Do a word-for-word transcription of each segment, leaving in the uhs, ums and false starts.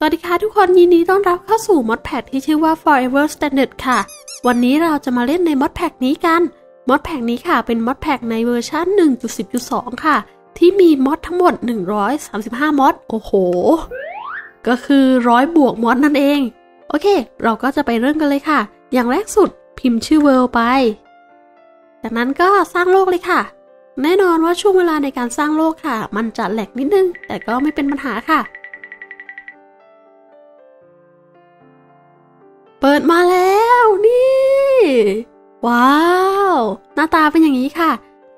วัสดีค่ะทุกคนยินดีต้อนรับเข้าสู่มอดแพ็กที่ชื่อว่า Forever Standard ค่ะวันนี้เราจะมาเล่นในมอดแพ็กนี้กันมอดแพ็กนี้ค่ะเป็นมอดแพ็กในเวอร์ชัน หนึ่งจุดสิบจุดสอง ค่ะที่มีมอดทั้งหมดหนึ่งร้อยสามสิบห้ามอดโอ้โหก็คือร้อยบวกมอดนั่นเองโอเคเราก็จะไปเริ่มกันเลยค่ะอย่างแรกสุดพิมพ์ชื่อ World ไปจากนั้นก็สร้างโลกเลยค่ะแน่นอนว่าช่วงเวลาในการสร้างโลกค่ะมันจะแหลกนิดนึงแต่ก็ไม่เป็นปัญหาค่ะเปิดมาแล้วนี่ว้าวหน้าตาเป็นอย่างนี้ค่ะ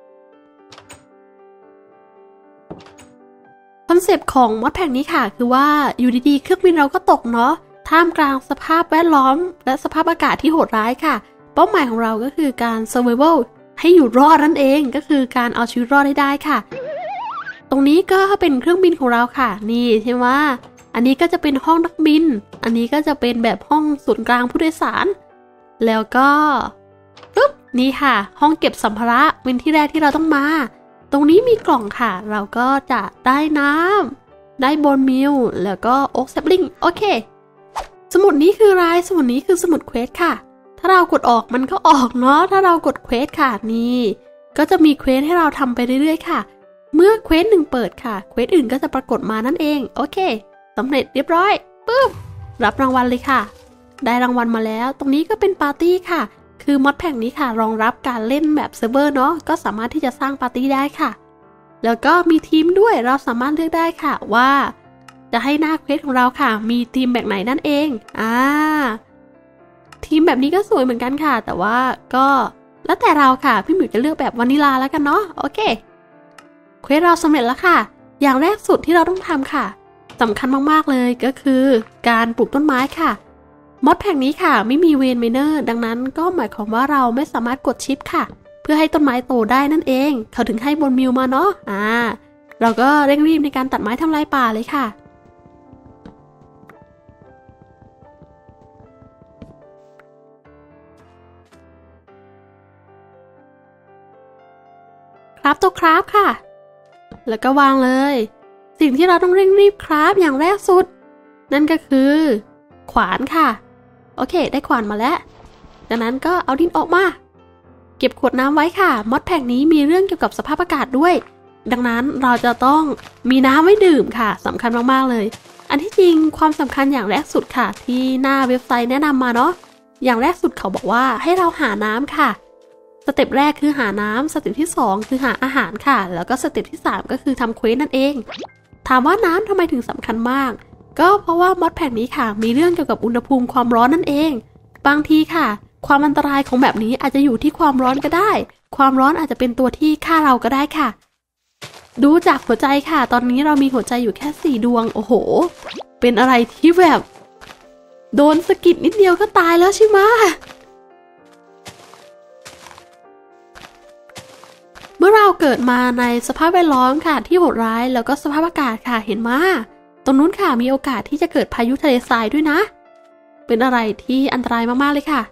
คอนเซปต์ของมอดแพ็กนี้ค่ะคือว่าอยู่ดีๆเครื่องบินเราก็ตกเนาะท่ามกลางสภาพแวดล้อมและสภาพอากาศที่โหดร้ายค่ะเป้าหมายของเราก็คือการ survival ให้อยู่รอดนั่นเองก็คือการเอาชีวิตรอดให้ได้ค่ะตรงนี้ก็เป็นเครื่องบินของเราค่ะนี่ใช่ไหมอันนี้ก็จะเป็นห้องนักบินอันนี้ก็จะเป็นแบบห้องศูนย์กลางผู้โดยสารแล้วก็ปึ๊บนี่ค่ะห้องเก็บสัมภาระเป็นที่แรกที่เราต้องมาตรงนี้มีกล่องค่ะเราก็จะได้น้ำได้บอนมิลแล้วก็โอ๊กแซปลิงโอเคสมุดนี้คืออะไรสมุดนี้คือสมุดเควสค่ะถ้าเรากดออกมันก็ออกเนาะถ้าเรากดเควสค่ะนี่ก็จะมีเควสให้เราทำไปเรื่อยๆค่ะเมื่อเควสหนึ่งเปิดค่ะเควสอื่นก็จะปรากฏมานั่นเองโอเคสำเร็จเรียบร้อยปึ๊บรับรางวัลเลยค่ะได้รางวัลมาแล้วตรงนี้ก็เป็นปาร์ตี้ค่ะคือมอดแพ็กนี้ค่ะรองรับการเล่นแบบเซิร์ฟเวอร์เนาะก็สามารถที่จะสร้างปาร์ตี้ได้ค่ะแล้วก็มีทีมด้วยเราสามารถเลือกได้ค่ะว่าจะให้หน้าเควสของเราค่ะมีทีมแบบไหนนั่นเองอ่าทีมแบบนี้ก็สวยเหมือนกันค่ะแต่ว่าก็แล้วแต่เราค่ะพี่หมิวจะเลือกแบบวานิลาแล้วกันเนาะโอเคเควสเราสำเร็จแล้วค่ะอย่างแรกสุดที่เราต้องทำค่ะสำคัญมากๆเลยก็คือการปลูกต้นไม้ค่ะมอดแพ็กนี้ค่ะไม่มีเวนไมเนอร์ดังนั้นก็หมายความว่าเราไม่สามารถกดชิปค่ะเพื่อให้ต้นไม้โตได้นั่นเองเขาถึงให้บนมิลมาเนาะอ่าเราก็เร่งรีบในการตัดไม้ทำลายป่าเลยค่ะครับตัวครับค่ะแล้วก็วางเลยสิ่งที่เราต้องเร่งรีบคราฟอย่างแรกสุดนั่นก็คือขวานค่ะโอเคได้ขวานมาแล้วจากนั้นก็เอาดินออกมาเก็บขวดน้ำไว้ค่ะมอดแพ็กนี้มีเรื่องเกี่ยวกับสภาพอากาศด้วยดังนั้นเราจะต้องมีน้ำไว้ดื่มค่ะสำคัญมากๆเลยอันที่จริงความสำคัญอย่างแรกสุดค่ะที่หน้าเว็บไซต์แนะนำมาเนาะอย่างแรกสุดเขาบอกว่าให้เราหาน้ำค่ะสเต็ปแรกคือหาน้ำสเต็ปที่สองคือหาอาหารค่ะแล้วก็สเต็ปที่สามก็คือทำเควสนั่นเองถามว่าน้ำทำไมถึงสำคัญมากก็เพราะว่ามอดแพ็กนี้ค่ะมีเรื่องเกี่ยวกับอุณหภูมิความร้อนนั่นเองบางทีค่ะความอันตรายของแบบนี้อาจจะอยู่ที่ความร้อนก็ได้ความร้อนอาจจะเป็นตัวที่ฆ่าเราก็ได้ค่ะดูจากหัวใจค่ะตอนนี้เรามีหัวใจอยู่แค่สี่ดวงโอ้โหเป็นอะไรที่แบบโดนสะกิดนิดเดียวก็ตายแล้วใช่ไหมเมื่อเราเกิดมาในสภาพแวดล้อมค่ะที่โหดร้ายแล้วก็สภาพอากาศค่ะเห็นไหมตรงนู้นค่ะมีโอกาสที่จะเกิดพายุทะเลทรายด้วยนะเป็นอะไรที่อันตรายมากๆเลยค่ะ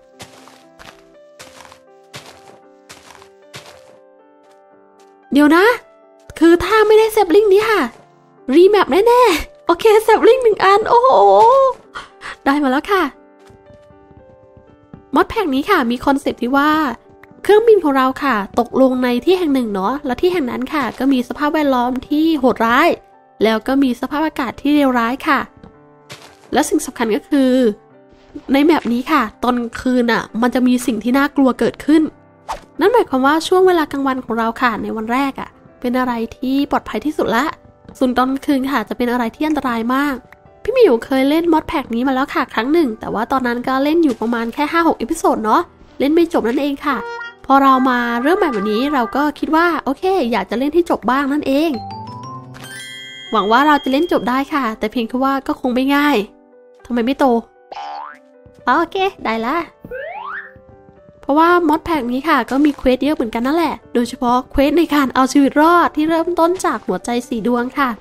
เดี๋ยวนะคือถ้าไม่ได้เซฟลิงนี้ค่ะรีแมปแน่ๆโอเคเซฟลิงหนึ่งอันโอ้โหได้มาแล้วค่ะมอดแพ็กนี้ค่ะมีคอนเซปต์ที่ว่าเครื่องบินของเราค่ะตกลงในที่แห่งหนึ่งเนาะและที่แห่งนั้นค่ะก็มีสภาพแวดล้อมที่โหดร้ายแล้วก็มีสภาพอากาศที่เลวร้ายค่ะและสิ่งสำคัญก็คือในแมปนี้ค่ะตอนคืนอ่ะมันจะมีสิ่งที่น่ากลัวเกิดขึ้นนั่นหมายความว่าช่วงเวลากลางวันของเราค่ะในวันแรกอ่ะเป็นอะไรที่ปลอดภัยที่สุดละส่วนตอนคืนค่ะจะเป็นอะไรที่อันตรายมากพี่หมิวเคยเล่นมอดแพ็กนี้มาแล้วค่ะครั้งหนึ่งแต่ว่าตอนนั้นก็เล่นอยู่ประมาณแค่ ห้าหก อีพิโซดเนาะเล่นไม่จบนั่นเองค่ะพอเรามาเริ่มใหม่แบบนี้เราก็คิดว่าโอเคอยากจะเล่นที่จบบ้างนั่นเองหวังว่าเราจะเล่นจบได้ค่ะแต่เพียงแค่ว่าก็คงไม่ง่ายทำไมไม่โตโอเคได้ละเพราะว่ามอดแพ็กนี้ค่ะก็มีเควสเยอะเหมือนกันนั่นแหละโดยเฉพาะเควสในการเอาชีวิตรอดที่เริ่มต้นจากหัวใจสีดวงค่ะ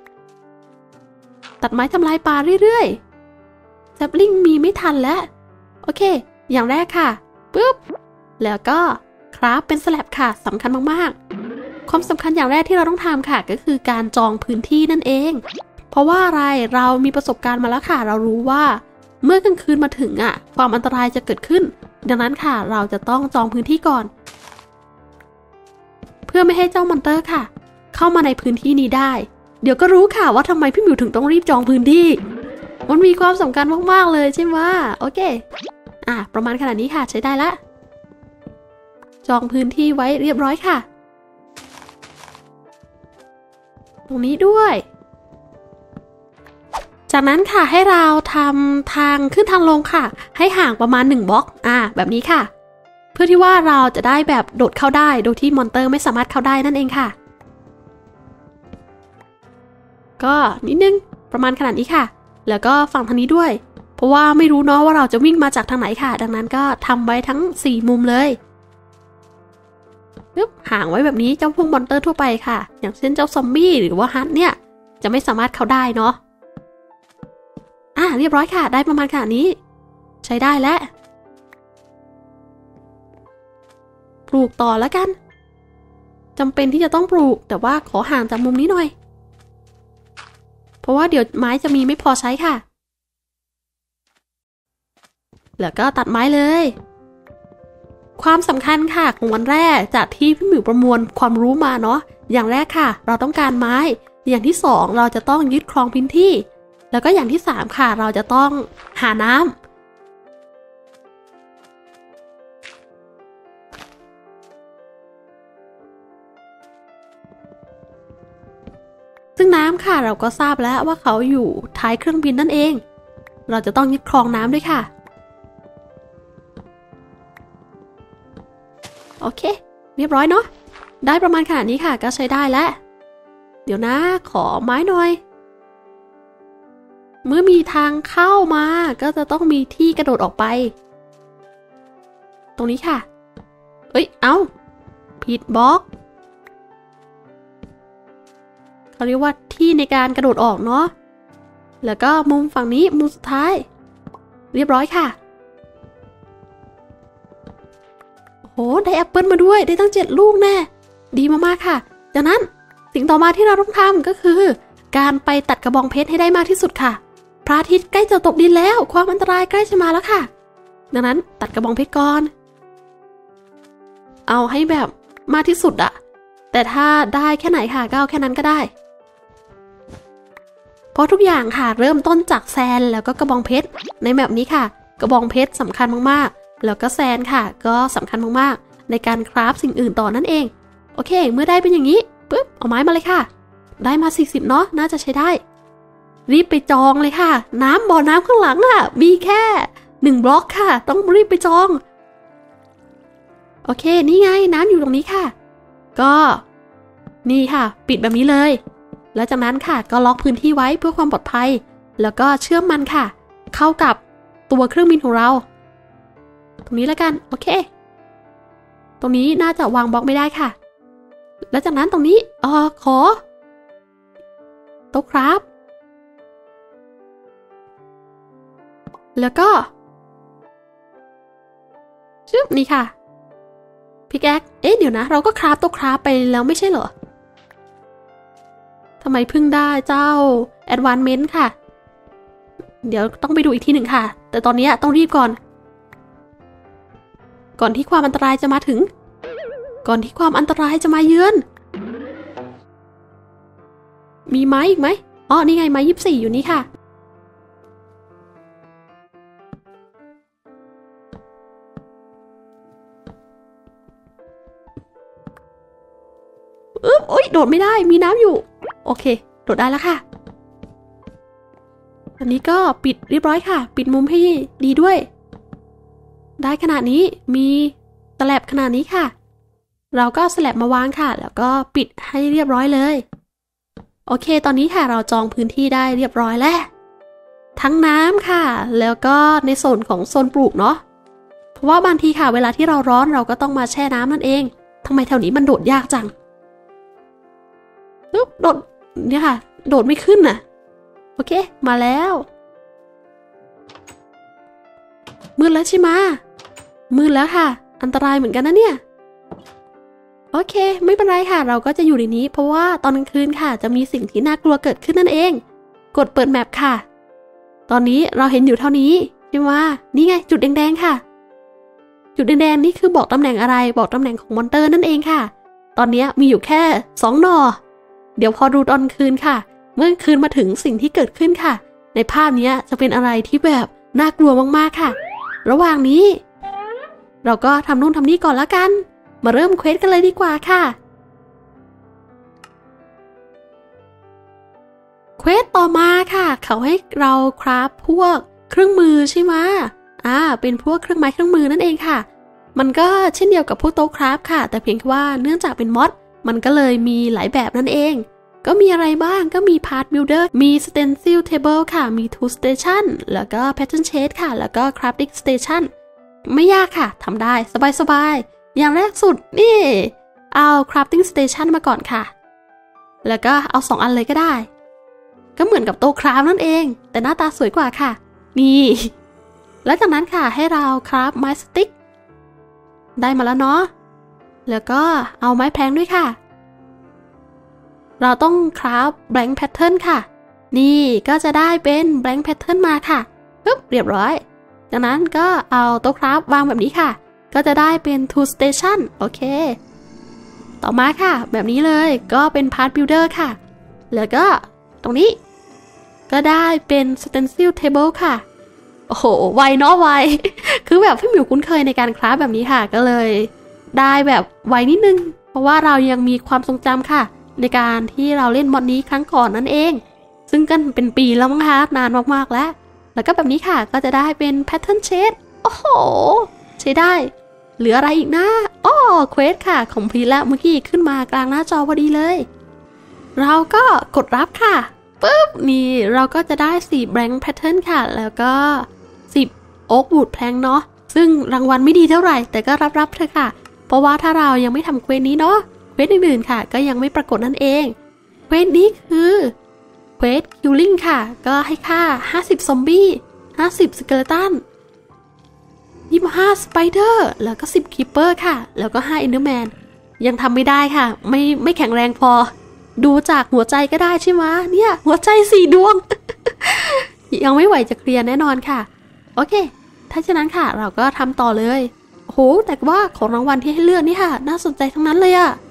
ตัดไม้ทำลายป่าเรื่อยๆแซปลิงมีไม่ทันแล้วโอเคอย่างแรกค่ะปึ๊บแล้วก็คราฟเป็นสแลบค่ะสำคัญมากๆความสำคัญอย่างแรกที่เราต้องทำค่ะก็คือการจองพื้นที่นั่นเองเพราะว่าอะไรเรามีประสบการณ์มาแล้วค่ะเรารู้ว่าเมื่อกลางคืนมาถึงอ่ะความอันตรายจะเกิดขึ้นดังนั้นค่ะเราจะต้องจองพื้นที่ก่อนเพื่อไม่ให้เจ้ามอนเตอร์ค่ะเข้ามาในพื้นที่นี้ได้เดี๋ยวก็รู้ค่ะว่าทำไมพี่หมิวถึงต้องรีบจองพื้นที่มันมีความสำคัญมากๆเลยใช่ไหมโอเคอ่ะประมาณขนาดนี้ค่ะใช้ได้ละจองพื้นที่ไว้เรียบร้อยค่ะตรงนี้ด้วยจากนั้นค่ะให้เราทำทางขึ้นทางลงค่ะให้ห่างประมาณหนึ่งบล็อกอ่ะแบบนี้ค่ะเพื่อที่ว่าเราจะได้แบบโดดเข้าได้โดยที่มอนเตอร์ไม่สามารถเข้าได้นั่นเองค่ะก็นิดนึงประมาณขนาดนี้ค่ะแล้วก็ฝั่งทางนี้ด้วยเพราะว่าไม่รู้เนาะว่าเราจะวิ่งมาจากทางไหนค่ะดังนั้นก็ทำไว้ทั้งสี่มุมเลยปึ๊บห่างไว้แบบนี้เจ้าพวกมอนเตอร์ทั่วไปค่ะอย่างเช่นเจ้าซอมบี้หรือว่าฮันต์เนี่ยจะไม่สามารถเข้าได้เนาะอ่ะเรียบร้อยค่ะได้ประมาณขนาดนี้ใช้ได้แล้วปลูกต่อแล้วกันจำเป็นที่จะต้องปลูกแต่ว่าขอห่างจากมุมนี้หน่อยเพราะว่าเดี๋ยวไม้จะมีไม่พอใช้ค่ะแล้วก็ตัดไม้เลยความสำคัญค่ะของวันแรกจากที่พี่หมิวประมวลความรู้มาเนาะอย่างแรกค่ะเราต้องการไม้อย่างที่สองเราจะต้องยึดครองพื้นที่แล้วก็อย่างที่สามค่ะเราจะต้องหาน้ำซึ่งน้ำค่ะเราก็ทราบแล้วว่าเขาอยู่ท้ายเครื่องบินนั่นเองเราจะต้องยึดครองน้ำด้วยค่ะโอเคเรียบร้อยเนาะได้ประมาณขนาดนี้ค่ะก็ใช้ได้แล้วเดี๋ยวนะขอไม้หน่อยเมื่อมีทางเข้ามาก็จะต้องมีที่กระโดดออกไปตรงนี้ค่ะเอ้ยเอาผิดบล็อกเขาเรียกว่าที่ในการกระโดดออกเนาะแล้วก็มุมฝั่งนี้มุมสุดท้ายเรียบร้อยค่ะโอ้ได้แอปเปิลมาด้วยได้ตั้งเจ็ดลูกแน่ดีมากๆค่ะจากนั้นสิ่งต่อมาที่เราต้องทำก็คือการไปตัดกระบองเพชรให้ได้มากที่สุดค่ะพระอาทิตย์ใกล้จะตกดินแล้วความอันตรายใกล้จะมาแล้วค่ะดังนั้นตัดกระบองเพชรก่อนเอาให้แบบมากที่สุดอะแต่ถ้าได้แค่ไหนค่ะก็เอาแค่นั้นก็ได้เพราะทุกอย่างค่ะเริ่มต้นจากแซนแล้วก็กระบองเพชรในแบบนี้ค่ะกระบองเพชรสำคัญมากๆแล้วก็แซนค่ะก็สำคัญมากๆในการคราฟสิ่งอื่นต่อนั่นเองโอเคเมื่อได้เป็นอย่างนี้ปุ๊บเอาไม้มาเลยค่ะได้มาสี่สิบเนาะน่าจะใช้ได้รีบไปจองเลยค่ะน้ำบ่อน้ำข้างหลังอ่ะมีแค่หนึ่งบล็อกค่ะต้องรีบไปจองโอเคนี่ไงน้ำอยู่ตรงนี้ค่ะก็นี่ค่ะปิดแบบนี้เลยแล้วจากนั้นค่ะก็ล็อกพื้นที่ไว้เพื่อความปลอดภัยแล้วก็เชื่อมมันค่ะเข้ากับตัวเครื่องบินของเราตรงนี้แล้วกันโอเคตรงนี้น่าจะวางบล็อกไม่ได้ค่ะแล้วจากนั้นตรงนี้เออขอโต๊ะครับแล้วก็ชึบนี่ค่ะพิกแอคเอ๊ะเดี๋ยวนะเราก็คราฟโต๊ะคราฟไปแล้วไม่ใช่เหรอทำไมเพิ่งได้เจ้า Advancement ค่ะเดี๋ยวต้องไปดูอีกทีหนึ่งค่ะแต่ตอนนี้ต้องรีบก่อนก่อนที่ความอันตรายจะมาถึงก่อนที่ความอันตรายจะมาเยือนมีไม้อีกไหมอ๋อนี่ไงไม้ยี่สิบสี่อยู่นี่ค่ะอึ๊บโอ๊ยโดดไม่ได้มีน้ำอยู่โอเคโดดได้แล้วค่ะอันนี้ก็ปิดเรียบร้อยค่ะปิดมุมให้ดีด้วยได้ขนาดนี้มีสแลบขนาดนี้ค่ะเราก็สแลบมาวางค่ะแล้วก็ปิดให้เรียบร้อยเลยโอเคตอนนี้ค่ะเราจองพื้นที่ได้เรียบร้อยแล้วทั้งน้ำค่ะแล้วก็ในโซนของโซนปลูกเนาะเพราะว่าบางทีค่ะเวลาที่เราร้อนเราก็ต้องมาแช่น้ำนั่นเองทำไมแถวนี้มันโดดยากจังปึ๊บโดดเนี่ยค่ะโดดไม่ขึ้นน่ะโอเคมาแล้วมืดแล้วใช่ไหมมืดแล้วค่ะอันตรายเหมือนกันนะเนี่ยโอเคไม่เป็นไรค่ะเราก็จะอยู่ในนี้เพราะว่าตอนกลางคืนค่ะจะมีสิ่งที่น่ากลัวเกิดขึ้นนั่นเองกดเปิดแมปค่ะตอนนี้เราเห็นอยู่เท่านี้ใช่ไหมนี่ไงจุดแดงๆค่ะจุดแดงๆนี่คือบอกตำแหน่งอะไรบอกตำแหน่งของมอนเตอร์นั่นเองค่ะตอนนี้มีอยู่แค่สองหน่อเดี๋ยวพอดูตอนคืนค่ะเมื่อคืนมาถึงสิ่งที่เกิดขึ้นค่ะในภาพนี้จะเป็นอะไรที่แบบน่ากลัวมากๆค่ะระหว่างนี้เราก็ทำนู่นทำนี่ก่อนแล้วกันมาเริ่มเควสกันเลยดีกว่าค่ะเควสต่อมาค่ะเขาให้เราคราฟพวกเครื่องมือใช่ไหมอ่าเป็นพวกเครื่องไม้เครื่องมือนั่นเองค่ะมันก็เช่นเดียวกับพวกโต๊ะคราฟค่ะแต่เพียงแค่ว่าเนื่องจากเป็นมอดมันก็เลยมีหลายแบบนั่นเองก็มีอะไรบ้างก็มี Part Builder มี Stencil Table ค่ะมี Tool Station แล้วก็ Pattern Shade ค่ะแล้วก็ Crafting Station ไม่ยากค่ะทำได้สบายๆอย่างแรกสุดนี่เอา Crafting Station มาก่อนค่ะแล้วก็เอาสองอันเลยก็ได้ก็เหมือนกับโต๊ะคราฟนั่นเองแต่หน้าตาสวยกว่าค่ะนี่แล้วจากนั้นค่ะให้เราคราฟไม้สติ๊กได้มาแล้วเนาะแล้วก็เอาไม้แพลงด้วยค่ะเราต้องคราฟ blank pattern ค่ะนี่ก็จะได้เป็น blank pattern มาค่ะปึ๊บเรียบร้อยจากนั้นก็เอาโต๊ะคราฟวางแบบนี้ค่ะก็จะได้เป็น tool station โอเคต่อมาค่ะแบบนี้เลยก็เป็น part builder ค่ะแล้วก็ตรงนี้ก็ได้เป็น stencil table ค่ะโอ้โหไวเนาะไว คือแบบพี่หมิวคุ้นเคยในการคราฟแบบนี้ค่ะก็เลยได้แบบไวนิดนึงเพราะว่าเรายังมีความทรงจำค่ะในการที่เราเล่นมอดนี้ครั้งก่อนนั่นเองซึ่งกันเป็นปีแล้วมั้งคะนานมากๆแล้วแล้วก็แบบนี้ค่ะก็จะได้เป็น pattern shade โอ้โหใช้ได้เหลืออะไรอีกนะอ้อเควสค่ะของพีแล้วเมื่อกี้ขึ้นมากลางหน้าจอพอดีเลยเราก็กดรับค่ะปึ๊บนี่เราก็จะได้สี่ blank pattern ค่ะแล้วก็สิบ oak wood plank เนาะซึ่งรางวัลไม่ดีเท่าไหร่แต่ก็รับๆเถอะค่ะเพราะว่าถ้าเรายังไม่ทำเควสนี้เนาะเควสอื่นๆค่ะก็ยังไม่ปรากฏนั่นเองเควสนี้คือเควส killing ค่ะก็ให้ค่าห้าสิบซอมบี้ห้าสิบสเกเลตันยี่สิบห้าสไปเดอร์แล้วก็สิบคีปเปอร์ค่ะแล้วก็ห้าเอนเดอร์แมนยังทำไม่ได้ค่ะไม่ไม่แข็งแรงพอดูจากหัวใจก็ได้ใช่ไหมเนี่ยหัวใจสี่ดวง ยังไม่ไหวจะเคลียร์แน่นอนค่ะโอเคถ้าฉะนั้นค่ะเราก็ทำต่อเลยโอ้โหแต่ว่าของรางวัลที่ให้เลือกนี่ค่ะน่าสนใจทั้งนั้นเลยอะ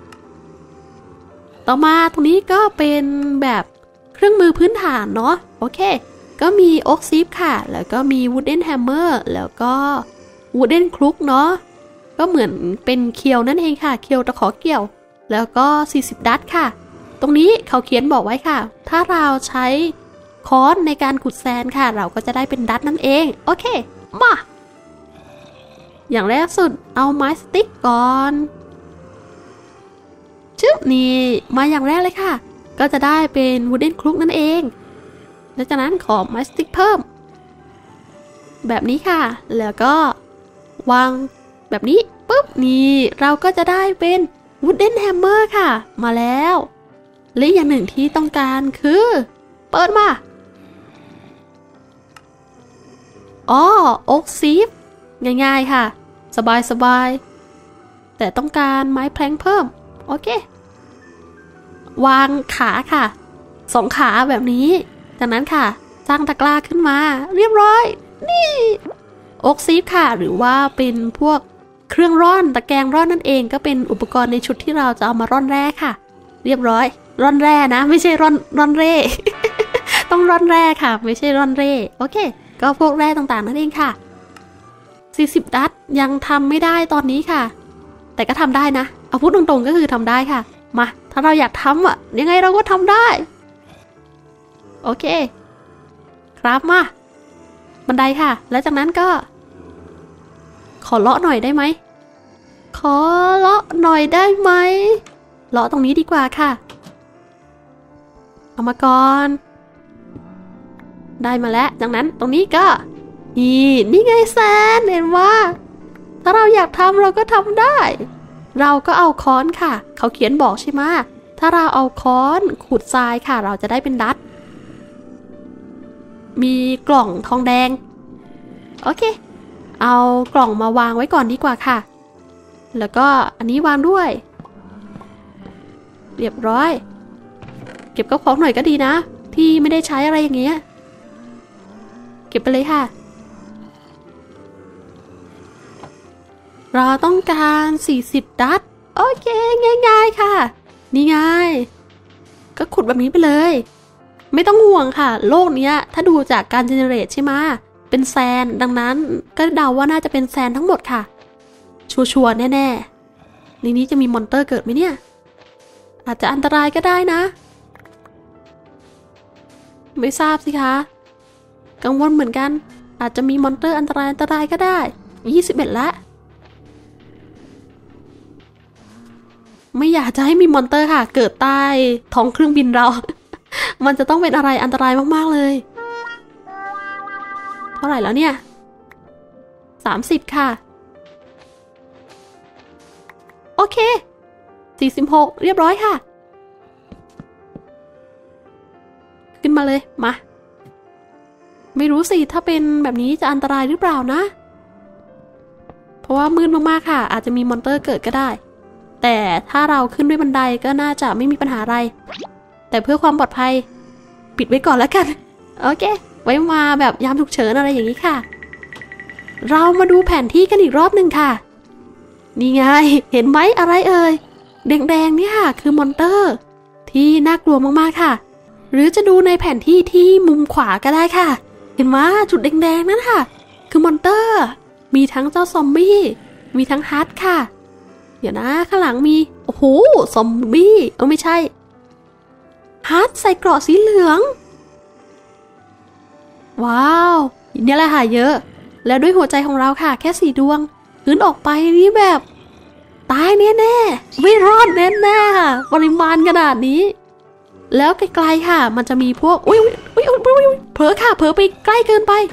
ต่อมาตรงนี้ก็เป็นแบบเครื่องมือพื้นฐานเนาะโอเคก็มีโอ๊กซีฟค่ะแล้วก็มีวูดเด้นแฮมเมอร์แล้วก็วูดเด้นคลุกเนาะก็เหมือนเป็นเคียวนั่นเองค่ะเคียวตะขอเกี่ยวแล้วก็สี่สิบดัตค่ะตรงนี้เขาเขียนบอกไว้ค่ะถ้าเราใช้ค้อนในการขุดแซนค่ะเราก็จะได้เป็นดัตนั่นเองโอเคมาอย่างแรกสุดเอาไม้สติ๊กก่อนชึบนี่มาอย่างแรกเลยค่ะก็จะได้เป็นวูดเด้นคลุกนั่นเองแล้วจากนั้นขอไม้สติ๊กเพิ่มแบบนี้ค่ะแล้วก็วางแบบนี้ปุ๊บนี่เราก็จะได้เป็นวูดเด้นแฮมเมอร์ค่ะมาแล้วและอย่างหนึ่งที่ต้องการคือเปิดมาอ๋อโอ๊กซีฟง่ายๆค่ะสบายๆแต่ต้องการไม้แพลงเพิ่มโอเควางขาค่ะสองขาแบบนี้จากนั้นค่ะสร้างตะกร้าขึ้นมาเรียบร้อยนี่โอ๊กซีฟค่ะหรือว่าเป็นพวกเครื่องร่อนตะแกรงร่อนนั่นเองก็เป็นอุปกรณ์ในชุดที่เราจะเอามาร่อนแร่ค่ะเรียบร้อยร่อนแร่นะไม่ใช่ร่อนร่อนเร่ ต้องร่อนแร่ค่ะไม่ใช่ร่อนเร่โอเคก็พวกแร่ต่างๆนั่นเองค่ะสี่สิบดัตยังทำไม่ได้ตอนนี้ค่ะแต่ก็ทำได้นะเอาพูดตรงๆก็คือทำได้ค่ะมาถ้าเราอยากทำอ่ะยังไงเราก็ทำได้โอเคครับมาบันไดค่ะแล้วจากนั้นก็ขอเลาะหน่อยได้ไหมขอเลาะหน่อยได้ไหมเลาะตรงนี้ดีกว่าค่ะเอามาก่อนได้มาแล้วจากนั้นตรงนี้ก็นี่นี่ไงแซนเห็นว่าถ้าเราอยากทำเราก็ทำได้เราก็เอาค้อนค่ะเขาเขียนบอกใช่ไหมถ้าเราเอาค้อนขูดทรายค่ะเราจะได้เป็นดัตมีกล่องทองแดงโอเคเอากล่องมาวางไว้ก่อนดีกว่าค่ะแล้วก็อันนี้วางด้วยเรียบร้อยเก็บกระเพาะหน่อยก็ดีนะที่ไม่ได้ใช้อะไรอย่างเงี้ยเก็บไปเลยค่ะเราต้องการสี่สิบดัตโอเคง่ายๆค่ะนี่ไงก็ขุดแบบนี้ไปเลยไม่ต้องห่วงค่ะโลกนี้ถ้าดูจากการเจเนเรตใช่ไหมเป็นแซนดังนั้นก็เดาว่าน่าจะเป็นแซนทั้งหมดค่ะชัวร์ๆแน่ๆในนี้จะมีมอนเตอร์เกิดไหมเนี่ยอาจจะอันตรายก็ได้นะไม่ทราบสิคะกังวลเหมือนกันอาจจะมีมอนเตอร์อันตรายอันตรายก็ได้ยี่สิบเอ็ดละไม่อยากจะให้มีมอนเตอร์ค่ะเกิดใต้ท้องเครื่องบินเรา มันจะต้องเป็นอะไรอันตรายมากๆเลยเท่าไหร่แล้วเนี่ยสามสิบค่ะโอเคสี่สิบหกเรียบร้อยค่ะขึ้นมาเลยมาไม่รู้สิถ้าเป็นแบบนี้จะอันตรายหรือเปล่านะเพราะว่ามืดมากๆค่ะอาจจะมีมอนเตอร์เกิดก็ได้แต่ถ้าเราขึ้นด้วยบันไดก็น่าจะไม่มีปัญหาอะไรแต่เพื่อความปลอดภัยปิดไว้ก่อนแล้วกันโอเคไว้มาแบบยามฉุกเฉินอะไรอย่างนี้ค่ะเรามาดูแผนที่กันอีกรอบหนึ่งค่ะนี่ไงเห็นไหมอะไรเอ่ยแดงๆนี่ค่ะคือมอนเตอร์ที่น่ากลัวมากๆค่ะหรือจะดูในแผนที่ที่มุมขวาก็ได้ค่ะเห็นไหมจุดแดงๆนั่นค่ะคือมอนเตอร์มีทั้งเจ้าซอมบี้มีทั้งฮัทค่ะเดี๋ยวนะข้างหลังมีโอ้โหซอมบี้เออไม่ใช่ฮัทใส่เกราะสีเหลืองว้าวนี่แหละค่ะเยอะแล้วด้วยหัวใจของเราค่ะแค่สี่ดวงขึ้นออกไปนี่แบบตายแน่ๆไม่รอดแน่ๆค่ะปริมาณขนาดนี้แล้วไกลๆค่ะมันจะมีพวกอุ้ยอุ้ยอุ้ยอุ้ยเผลอค่ะเผลอไปใกล้เกินไป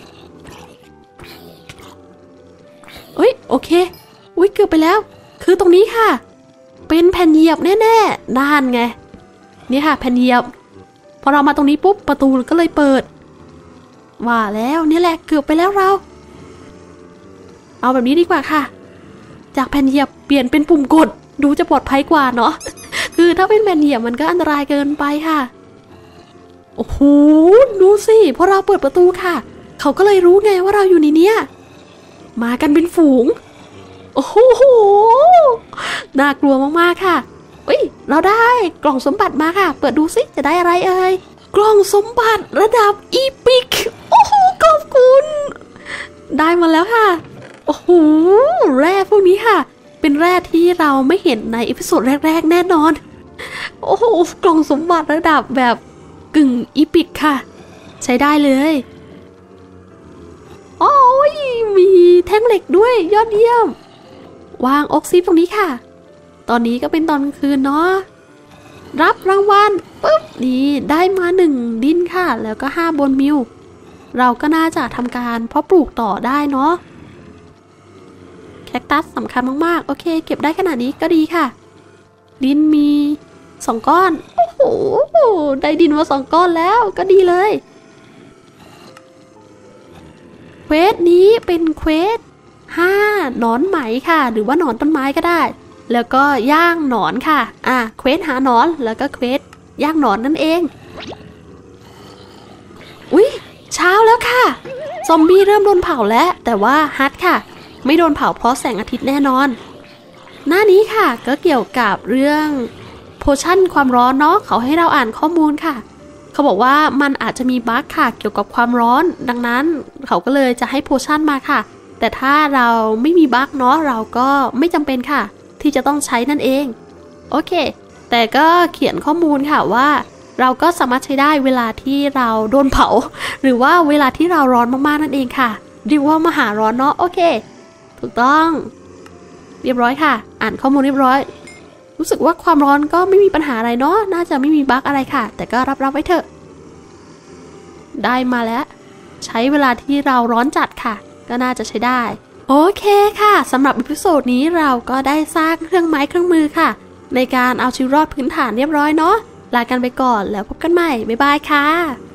เอ้ยโอเคอุ้ยเกือบไปแล้วคือตรงนี้ค่ะเป็นแผ่นเหยียบแน่ๆด้านไงนี่ค่ะแผ่นเหยียบพอเรามาตรงนี้ปุ๊บประตูก็เลยเปิดว่าแล้วนี่แหละเกือบไปแล้วเราเอาแบบนี้ดีกว่าค่ะจากแผ่นเหยียบเปลี่ยนเป็นปุ่มกดดูจะปลอดภัยกว่าเนาะคือถ้าเป็นแผ่นเหยียบมันก็อันตรายเกินไปค่ะโอ้โหดูสิพอเราเปิดประตูค่ะเขาก็เลยรู้ไงว่าเราอยู่ในเนี้ยมากันเป็นฝูงโอ้โหน่ากลัวมากๆค่ะอุ้ยเราได้กล่องสมบัติมาค่ะเปิดดูสิจะได้อะไรเอ่ยกล่องสมบัติระดับอีพิกโอ้โหขอบคุณได้มาแล้วค่ะโอ้โหแร่พวกนี้ค่ะเป็นแร่ที่เราไม่เห็นในเอพิโซดแรกๆแน่นอนโอ้โหกล่องสมบัติระดับแบบกึ่งอีพิกค่ะใช้ได้เลยโอ้ยมีแท่งเหล็กด้วยยอดเยี่ยมวางออกซิปตรงนี้ค่ะตอนนี้ก็เป็นตอนกลางคืนเนาะรับรางวัลปุ๊บนี่ได้มาหนึ่งดินค่ะแล้วก็ห้าบนมิลเราก็น่าจะทำการเพาะปลูกต่อได้เนาะแคคตัสสำคัญมากๆโอเคเก็บได้ขนาดนี้ก็ดีค่ะดินมีสองก้อนโอ้โหได้ดินมาสองก้อนแล้วก็ดีเลยเควสนี้เป็นเควสห้าหนอนไหมค่ะหรือว่าหนอนต้นไม้ก็ได้แล้วก็ย่างหนอนค่ะอ่ะเควสหาหนอนแล้วก็เควสย่างหนอนนั่นเองอุ๊ยเช้าแล้วค่ะซอมบี้เริ่มโดนเผาแล้วแต่ว่าฮัทค่ะไม่โดนเผาเพราะแสงอาทิตย์แน่นอนหน้านี้ค่ะก็เกี่ยวกับเรื่องโพชั่นความร้อนเนาะเขาให้เราอ่านข้อมูลค่ะเขาบอกว่ามันอาจจะมีบั๊กค่ะเกี่ยวกับความร้อนดังนั้นเขาก็เลยจะให้โพชั่นมาค่ะแต่ถ้าเราไม่มีบั๊กเนาะเราก็ไม่จำเป็นค่ะที่จะต้องใช้นั่นเองโอเคแต่ก็เขียนข้อมูลค่ะว่าเราก็สามารถใช้ได้เวลาที่เราโดนเผาหรือว่าเวลาที่เราร้อนมากๆนั่นเองค่ะเรียกว่ามหาร้อนเนาะโอเคถูกต้องเรียบร้อยค่ะอ่านข้อมูลเรียบร้อยรู้สึกว่าความร้อนก็ไม่มีปัญหาอะไรเนาะน่าจะไม่มีบั๊กอะไรค่ะแต่ก็รับรับไว้เถอะได้มาแล้วใช้เวลาที่เราร้อนจัดค่ะก็น่าจะใช้ได้โอเคค่ะสำหรับอีพิโซดนี้เราก็ได้สร้างเครื่องไม้เครื่องมือค่ะในการเอาชีวิตรอดพื้นฐานเรียบร้อยเนาะลากันไปก่อนแล้วพบกันใหม่บ๊ายบายค่ะ